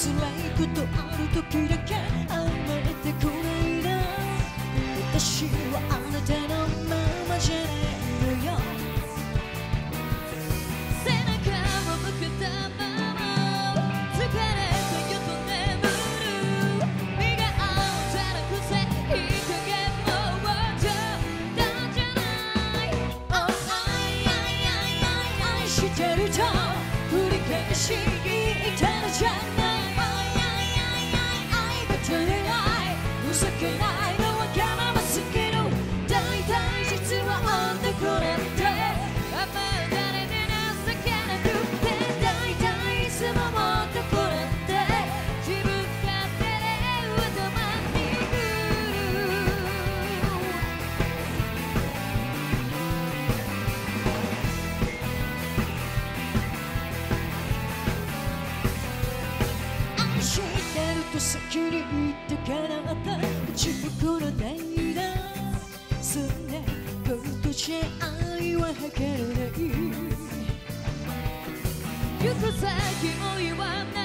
いことある時だけ甘えてこないな。私はあなたのままじゃないのよ。背中を向けたまま疲れたよと眠る。身が合うたらくせいい加減もう冗談じゃない。Oh愛してると繰り返し言いたいじゃない。愛が足りないふざけないのわがまますぎる。大体実は男なんてあんま誰に情けなくて、大体いつも男なんて自分勝手でわがまにいる。愛してると先に言ってからった自分のないな。そんなことじゃ愛は測れない。行く先も言わない